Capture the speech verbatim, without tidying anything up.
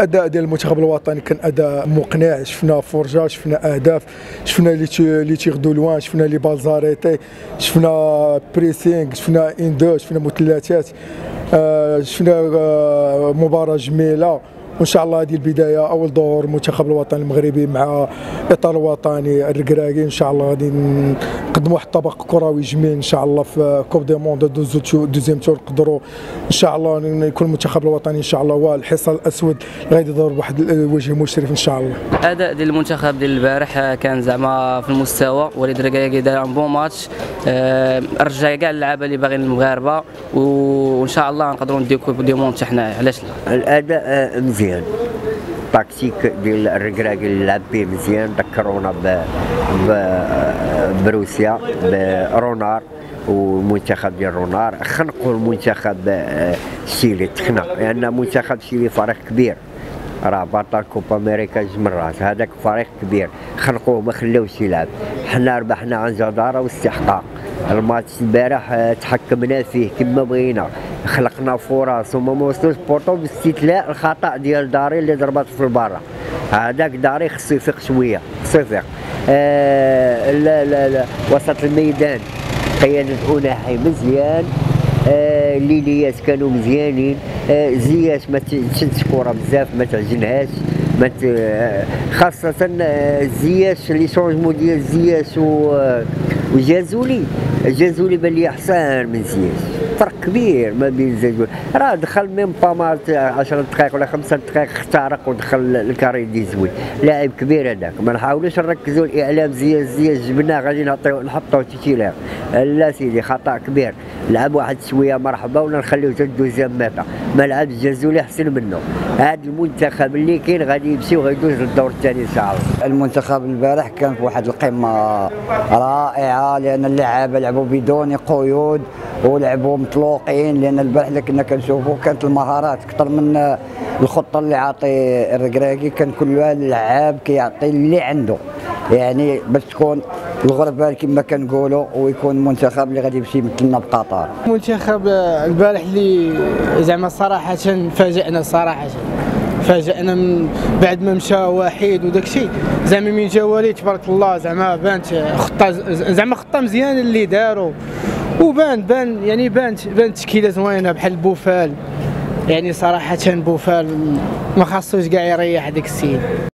الاداء ديال المنتخب الوطني كان اداء مقنع. شفنا فرجه، شفنا اهداف، شفنا لي لي تيغ دو لوان، شفنا لي بالزاريتي، شفنا بريسينغ، شفنا ان دو، شفنا مثلثات، شفنا مباراه جميله. وان شاء الله هذه البدايه، اول دور المنتخب الوطني المغربي مع اطار وطني الركراكي. ان شاء الله غادي نقدموا واحد الطبق كروي جميل ان شاء الله في كوب دي موند دوزيام تور. نقدروا ان شاء الله يكون المنتخب الوطني ان شاء الله هو الحصان الاسود اللي غادي يظهر بواحد الوجه مشرف ان شاء الله. الاداء ديال المنتخب ديال البارح كان زعما في المستوى، وليد الركراكي دار ان بون ماتش، رجع كاع اللعابه اللي باغيين المغاربه، وان شاء الله نقدروا نديو كوب دي موند حنا. علاش لا؟ الاداء مزيان، التكتيك ديال الركراكي اللي لعب به مزيان، ذكرونا ب بروسيا برونار والمنتخب ديال رونار. خنقوا المنتخب الشيلي، تخنق لان منتخب الشيلي فريق كبير، راه بطل كوبا امريكا جوج مرات، هذاك فريق كبير خنقوه ما خلاوش يلعب. حنا ربحنا عن جداره واستحقاق. الماتش البارح تحكمنا فيه كما بغينا، خلقنا فرص وما وصلوش بورتو باستثناء الخطا ديال داري اللي ضربت في البرا. هذاك داري خصو يفيق شويه، خصو يفيق. آه لا لا لا وسط الميدان قياده أناحي مزيان، آه ليليات كانوا مزيانين، آه زياش ما تشدش كره بزاف، ما تعجنهاش، ما خاصه آه زياش لي شونجمون ديال زياش وجازولي. جازولي بان لي احسن من زياش، فرق كبير ما بين زياش. راه دخل ميم با مال عشر دقائق ولا خمسة دقائق اخترق ودخل الكاري دي زوين، لاعب كبير هذاك. ما نحاولوش نركزوا الاعلام زياش زياش جبناه غادي نعطيو نحطوه تيتيلار، لا سيدي خطا كبير. لعب واحد شويه مرحبا ولا نخليوه حتى الدوزيام ميطا، ما لعبش جازولي احسن منه. هذا المنتخب اللي كاين غادي يمشي وغيدوز للدور الثاني ان شاء الله. المنتخب البارح كان في واحد القمه رائعه، لان اللعابه لعبوا بدون قيود ولعبوا مطلوقين، لان البارح اللي كنا كنشوفوا كانت المهارات اكثر من الخطه اللي عاطي الركراكي. كان كل لاعب كيعطي اللي عنده، يعني باش تكون الغربال كما كنقولوا، ويكون منتخب اللي غادي يمشي يمثلنا بقطر. المنتخب البارح اللي زعما صراحه فاجئنا، صراحه فاجئنا من بعد ما مشى واحد وداك الشيء. زعما من جا وليد تبارك الله زعما بانت خطه، زعما خطه مزيانه اللي داروا، وبان بان يعني بانت بانت تشكيله زوينه بحال بوفال. يعني صراحه بوفال ما خاصوش كاع يريح داك السيد.